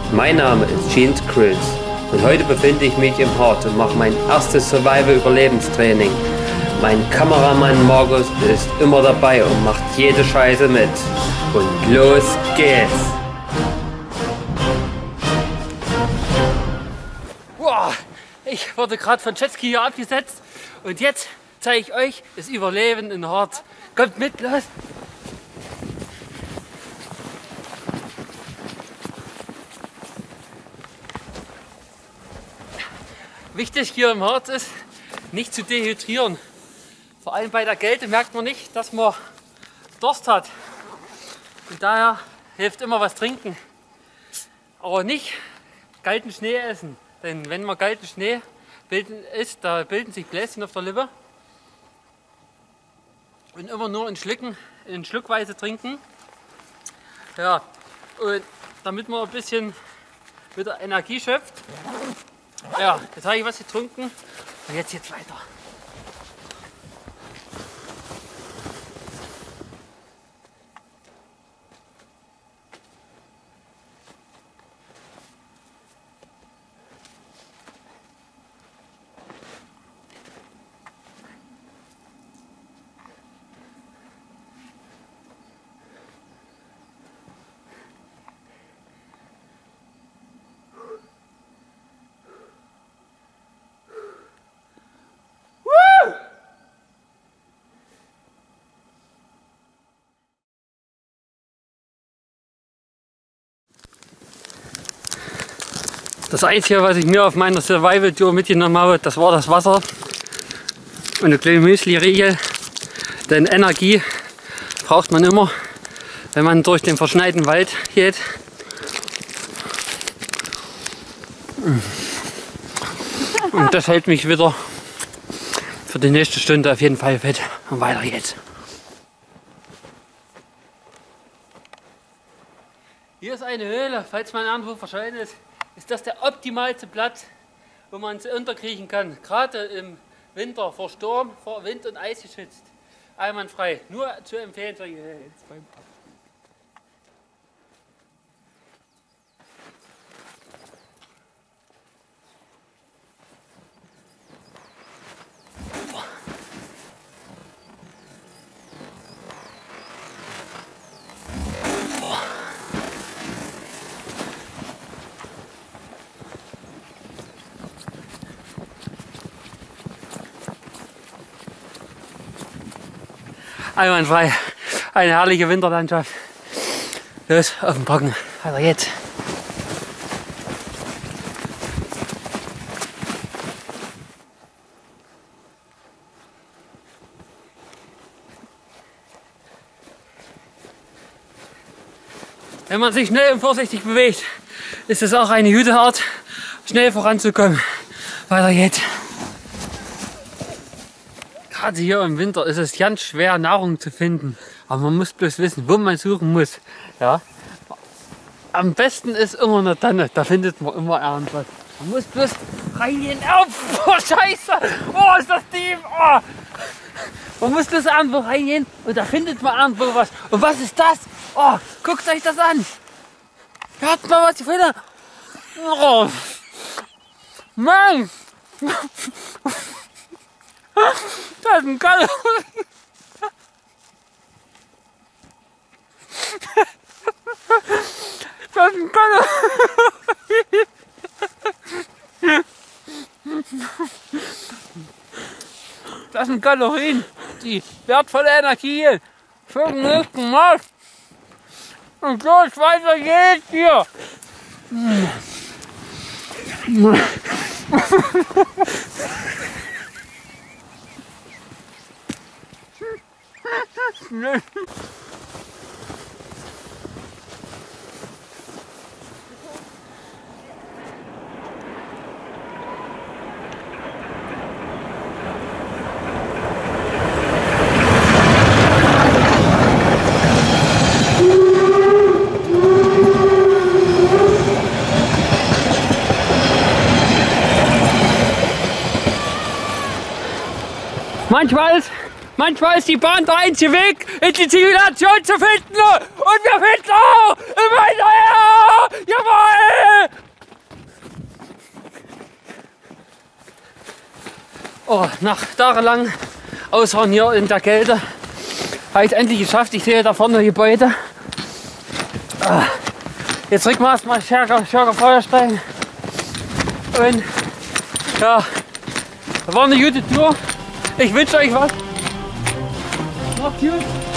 Mein Name ist Jeans Chris und heute befinde ich mich im Hort und mache mein erstes Survival-Überlebenstraining. Mein Kameramann Markus ist immer dabei und macht jede Scheiße mit. Und los geht's! Wow, ich wurde gerade von Jetski hier abgesetzt und jetzt zeige ich euch das Überleben in Hort. Kommt mit, los! Wichtig hier im Hort ist, nicht zu dehydrieren. Vor allem bei der Kälte merkt man nicht, dass man Durst hat. Und daher hilft immer was trinken. Aber nicht kalten Schnee essen. Denn wenn man kalten Schnee isst, da bilden sich Bläschen auf der Lippe. Und immer nur in Schluckweise trinken. Ja, und damit man ein bisschen wieder Energie schöpft. Ja, jetzt habe ich was getrunken und jetzt geht's weiter. Das Einzige, was ich mir auf meiner Survival-Tour mitgenommen habe, das war das Wasser und eine kleine Müsli-Riegel. Denn Energie braucht man immer, wenn man durch den verschneiten Wald geht. Und das hält mich wieder für die nächste Stunde auf jeden Fall fit. Und weiter geht's. Hier ist eine Höhle, falls man irgendwo verschollen ist. Ist das der optimalste Platz, wo man sich unterkriechen kann. Gerade im Winter vor Sturm, vor Wind und Eis geschützt. Einwandfrei. Nur zu empfehlen solche Höhlen. Einwandfrei. Eine herrliche Winterlandschaft. Los, auf den Brocken. Weiter geht's. Wenn man sich schnell und vorsichtig bewegt, ist es auch eine gute Art, schnell voranzukommen. Weiter geht's. Gerade hier im Winter ist es ganz schwer, Nahrung zu finden. Aber man muss bloß wissen, wo man suchen muss. Ja? Am besten ist immer eine Tanne, da findet man immer irgendwas. Man muss bloß reingehen. Oh, Scheiße! Oh, ist das tief! Oh. Man muss bloß irgendwo reingehen und da findet man irgendwo was. Und was ist das? Oh, guckt euch das an! Hört mal, was ich finde! Oh. Mann! Das ist ein Galle. Das ist ein Galle. Das sind Kalorien, die wertvolle Energie für den nächsten Mal. Und so weiter geht's hier. Manchmal ist die Bahn der einzige Weg, in die Zivilisation zu finden. Und wir finden auch immer hinterher. Jawohl! Oh, nach tagelang Ausfahren hier in der Kälte habe ich es endlich geschafft. Ich sehe da vorne Gebäude. Jetzt trinken wir erstmal Schärger Feuerstein. Und ja, war eine gute Tour. Ich wünsche euch was. Macht's gut.